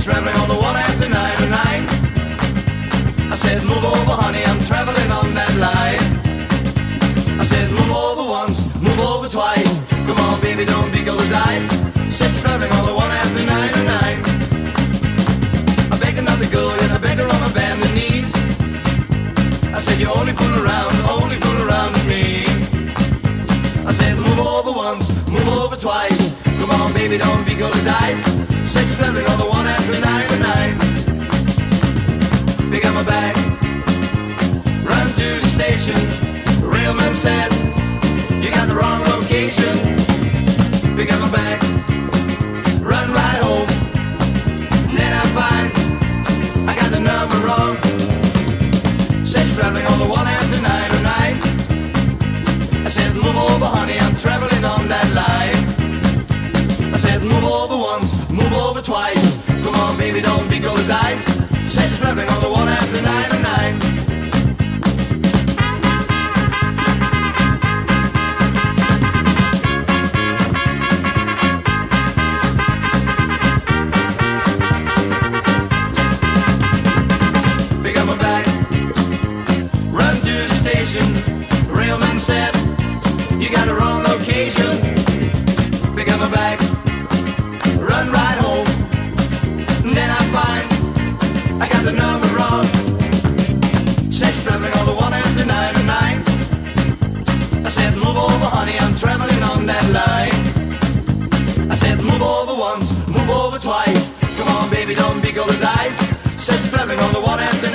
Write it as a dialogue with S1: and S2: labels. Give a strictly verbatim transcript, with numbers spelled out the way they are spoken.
S1: traveling on the one after nine oh nine. I said, move over, honey, I'm traveling on that line. I said, move over once, move over twice. Come on, baby, don't be cold as ice. Said you're traveling on the one after nine oh nine. I begged another girl, yes, I begged her on my bended knees. I said, you only fool around, only fool around with me. I said, move over once, move over twice. Come on, baby, don't be cold as ice. Said you're traveling on the one after nine oh nine. Pick up my bag, run to the station. The railman said, you got the wrong location. Pick up my bag, run right home. Then I find I got the number wrong. Said you're traveling on the one after nine oh nine. I said, move over, honey, I'm traveling on that line. I said, move over once, move over twice. Come on, baby, don't be cold as ice. Said you're traveling on the one after nine oh nine. Pick up my bag, run to the station. The railman said, you got the wrong location. Pick up my bag, run right home. And then I find I got the number wrong. Said you're traveling on the one after nine oh nine. I said, move over, honey, I'm traveling on that line. I said, move over once, move over twice. Come on, baby, don't be cold as ice. Said you're traveling on the one after